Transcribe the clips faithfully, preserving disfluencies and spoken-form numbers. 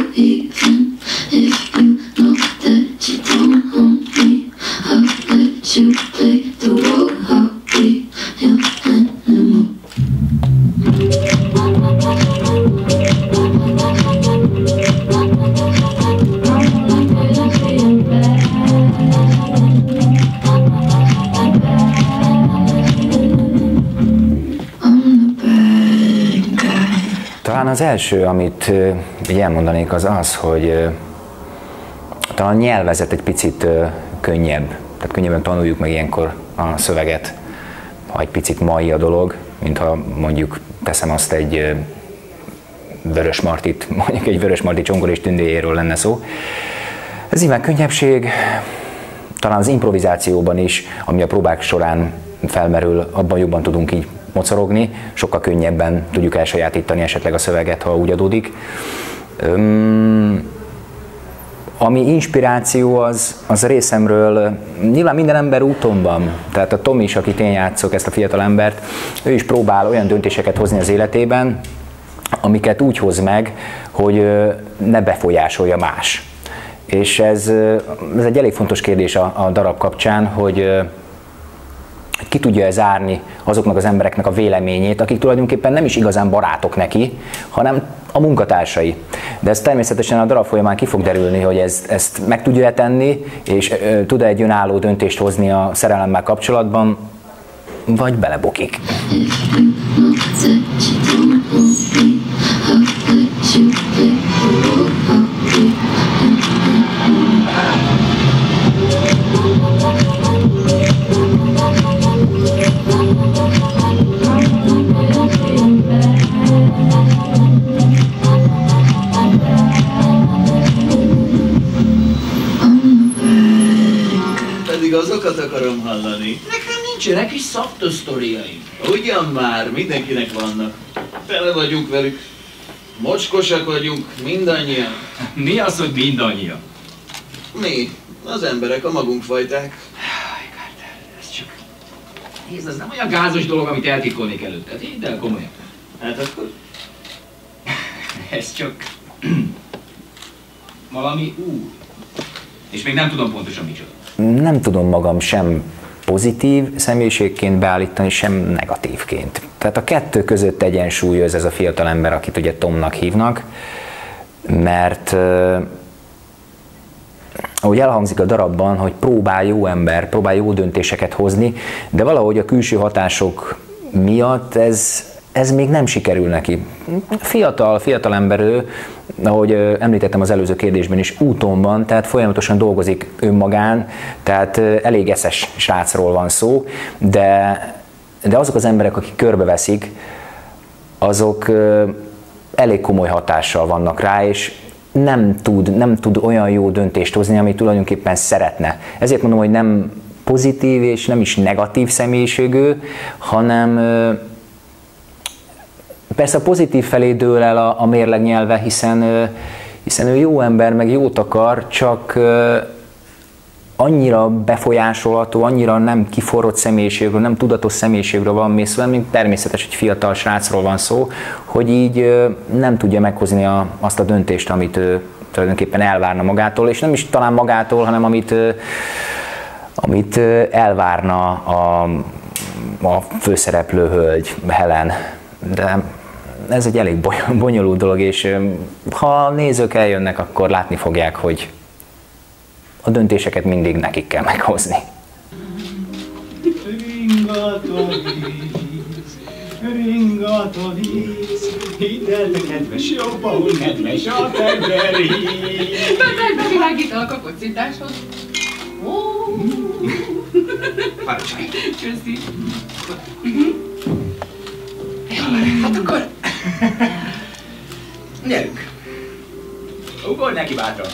even if you know that you don't own me. I'll let you play the role. I'll be your animal. Talán az első, amit így elmondanék, az az, hogy talán a nyelvezet egy picit könnyebb. Tehát könnyebben tanuljuk meg ilyenkor a szöveget, ha egy picit mai a dolog, mintha mondjuk teszem azt egy Vörös Martit, mondjuk egy Vörös Marti Csongor és tündéjéről lenne szó. Ez nyilván könnyebbség, talán az improvizációban is, ami a próbák során felmerül, abban jobban tudunk így mocorogni, sokkal könnyebben tudjuk elsajátítani esetleg a szöveget, ha úgy adódik. Öm, ami inspiráció, az, az részemről, nyilván minden ember úton van, tehát a Tom is, akit én játszok, ezt a fiatal embert, ő is próbál olyan döntéseket hozni az életében, amiket úgy hoz meg, hogy ne befolyásolja más. És ez, ez egy elég fontos kérdés a, a darab kapcsán, hogy ki tudja zárni azoknak az embereknek a véleményét, akik tulajdonképpen nem is igazán barátok neki, hanem a munkatársai. De ez természetesen a darab folyamán ki fog derülni, hogy ez, ezt meg tudja tenni, és e, tud-e egy önálló döntést hozni a szerelemmel kapcsolatban, vagy belebukik. Pedig azokat akarom hallani. Nekem nincsenek is szaptosztoriaim. Ugyan már, mindenkinek vannak. Tele vagyunk velük. Mocskosak vagyunk, mindannyian. Mi az, hogy mindannyian? Mi? Az emberek, a magunk fajták. Aj, Carter, ez csak... Nézd, ez nem olyan gázos dolog, amit eltitkolnék előtted. Hidd el, komolyan. Hát akkor? Ez csak... valami új. És még nem tudom pontosan micsoda. Nem tudom magam sem pozitív személyiségként beállítani, sem negatívként. Tehát a kettő között egyensúlyoz ez a fiatal ember, akit ugye Tomnak hívnak, mert eh, ahogy elhangzik a darabban, hogy próbál jó ember, próbál jó döntéseket hozni, de valahogy a külső hatások miatt ez, ez még nem sikerül neki. Fiatal, fiatal ember ő, ahogy említettem az előző kérdésben is, úton van, tehát folyamatosan dolgozik önmagán, tehát elég eszes srácról van szó, de, de azok az emberek, akik körbeveszik, azok elég komoly hatással vannak rá, és nem tud, nem tud olyan jó döntést hozni, amit tulajdonképpen szeretne. Ezért mondom, hogy nem pozitív és nem is negatív személyiségű, hanem persze a pozitív felé dől el a, a mérleg nyelve, hiszen, hiszen ő jó ember, meg jót akar, csak annyira befolyásolható, annyira nem kiforrott személyiségről, nem tudatos személyiségről van még szó, mint természetes, hogy fiatal srácról van szó, hogy így nem tudja meghozni a, azt a döntést, amit ő tulajdonképpen elvárna magától, és nem is talán magától, hanem amit, amit elvárna a, a főszereplő hölgy, Helen. De ez egy elég bonyolult dolog, és ha a nézők eljönnek, akkor látni fogják, hogy a döntéseket mindig nekik kell meghozni. Ringat a víz, ringat a víz, hidd el, te kedves jobb, ahol nedves a tengeri. Meg bevilágítalak a kocintáshoz. Parancsolj! Köszi. Hát akkor... gyerünk! Ugorj neki bátran!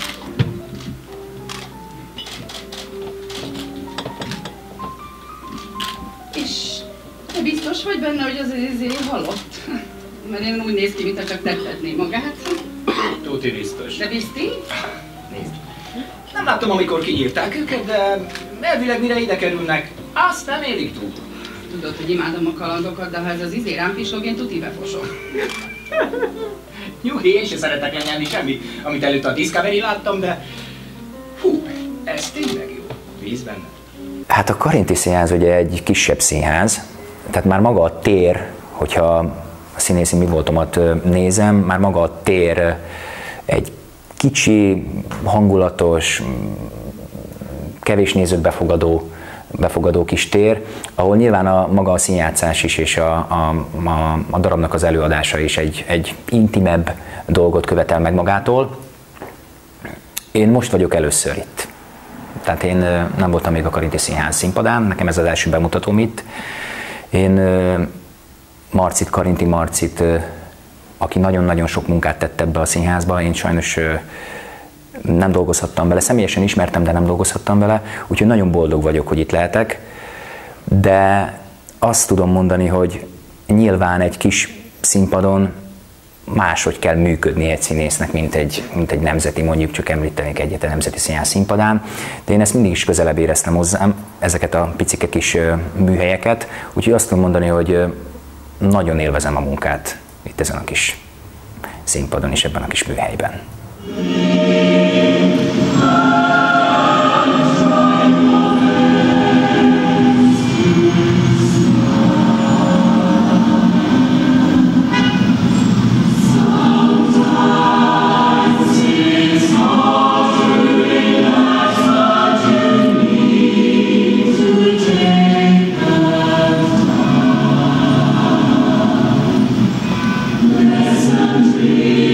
És te biztos vagy benne, hogy az izé halott? Mert én úgy néz ki, mintha csak tettetné magát. Tuti biztos. De biztos? Nézd. Nem láttam, amikor kinyírták őket, de elvileg mire ide kerülnek, azt nem élik túl. Tudod, hogy imádom a kalandokat, de ha ez az izé rám pisog, én tuti befosok. Nyugi, én se szeretek lenyelni semmit, amit előtt a Discovery láttam, de... Hú, ez tényleg jó. Víz benne. Hát a Karinti Színház ugye egy kisebb színház, tehát már maga a tér, hogyha a színészi mi voltomat nézem, már maga a tér egy kicsi, hangulatos, kevés nézőt befogadó, befogadó kis tér, ahol nyilván a maga a színjátszás is és a, a, a, a darabnak az előadása is egy, egy intimebb dolgot követel meg magától. Én most vagyok először itt. Tehát én nem voltam még a Karinti Színház színpadán, nekem ez az első bemutatóm itt. Én Marcit, Karinti Marcit, aki nagyon-nagyon sok munkát tett ebbe a színházba, én sajnos nem dolgozhattam vele, személyesen ismertem, de nem dolgozhattam vele, úgyhogy nagyon boldog vagyok, hogy itt lehetek. De azt tudom mondani, hogy nyilván egy kis színpadon máshogy kell működni egy színésznek, mint egy, mint egy nemzeti, mondjuk csak említenék egyet a Nemzeti Színház színpadán, de én ezt mindig is közelebb éreztem hozzám, ezeket a picike kis műhelyeket, úgyhogy azt tudom mondani, hogy nagyon élvezem a munkát itt ezen a kis színpadon és ebben a kis műhelyben. Listen,